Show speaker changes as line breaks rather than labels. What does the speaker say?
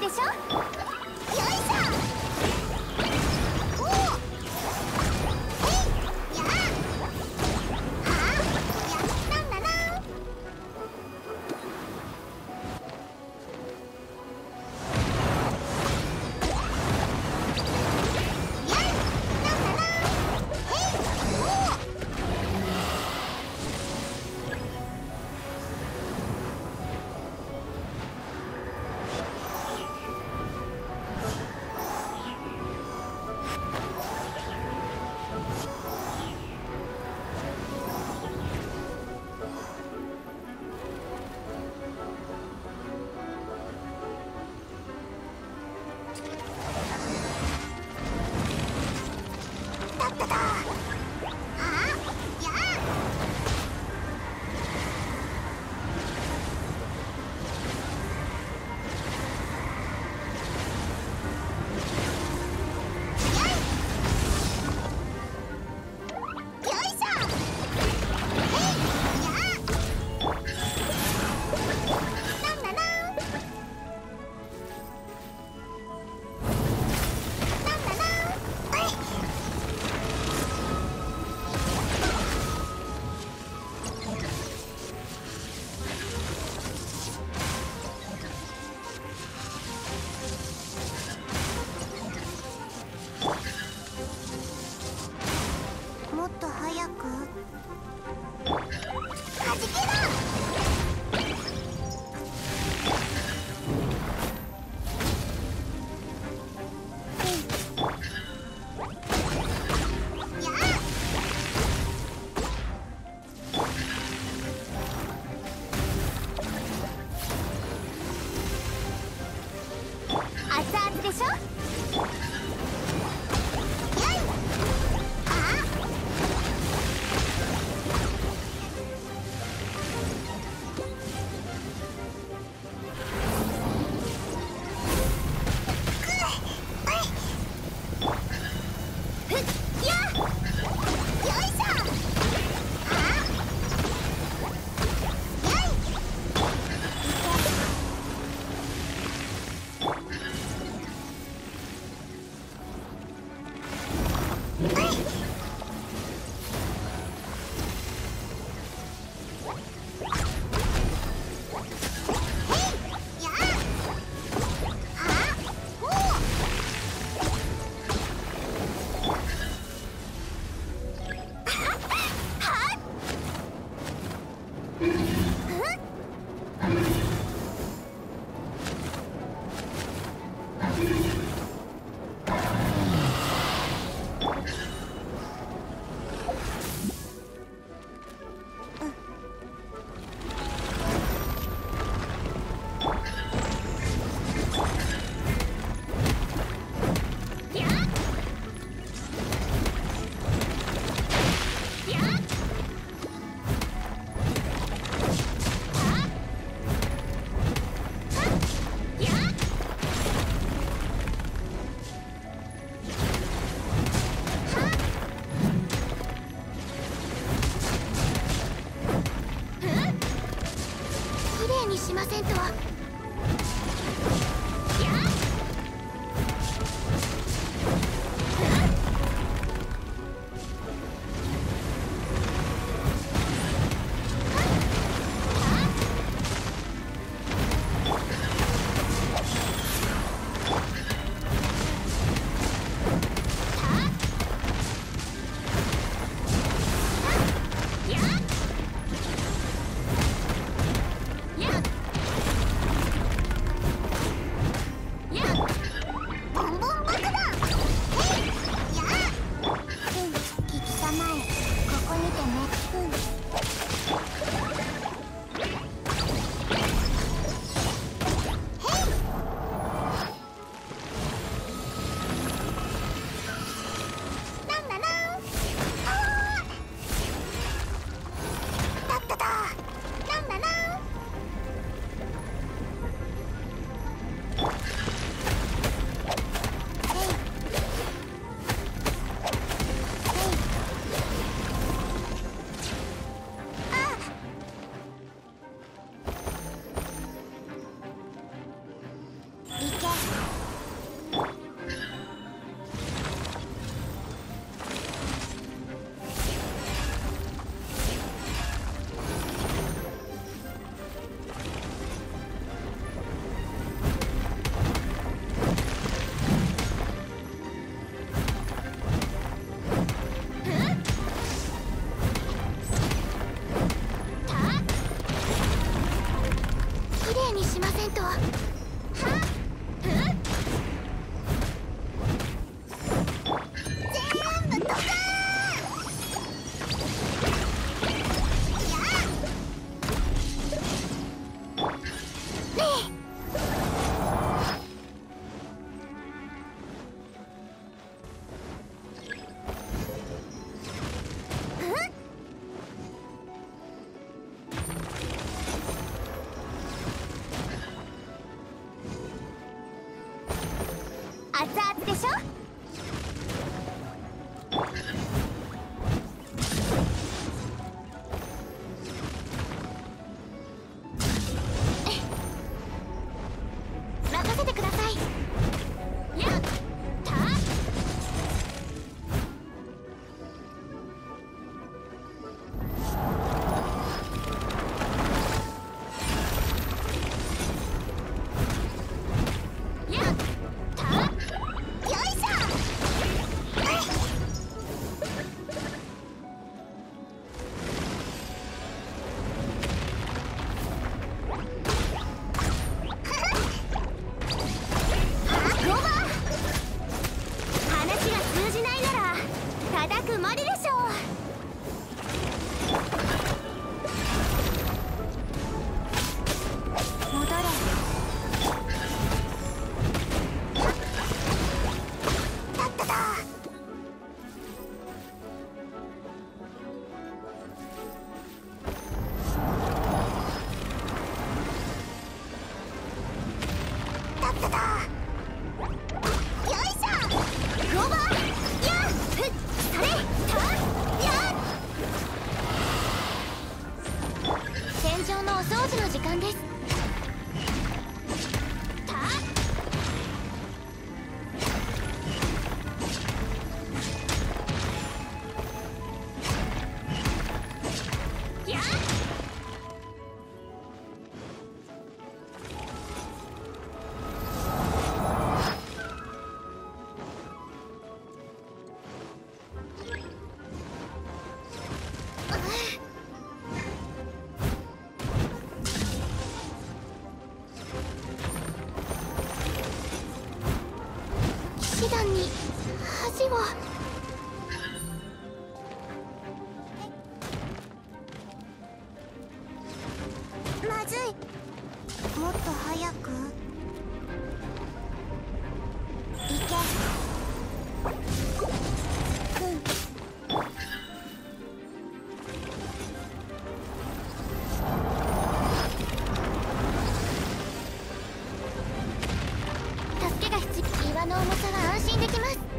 でしょ。よいしょ。おお。えいやあ。はあ。やったんだな。やいなんだな。へいおお。だっただ。はあ。やあ。よいしょ。へいやあ。なんだな。なんだな。はい。もっと早く。はじけろ。やあ。熱々でしょ。やい。はあ。ふっやよいしょ。はあ。やい。 行け。きれいにしませんと。はっ、全部ドカーン。やっねえ。熱々でしょ。任せてください。やったやったよいしょ。話が通じないなら叩くまででしょう。戻れ。だっただ。だっただ。よいしょ。ロバやっふっそれたやっ。天井のお掃除の時間です。たやっ。騎士団に恥を。まずい。もっと早く行け。うん。助けが必要。岩の重さは安心できます。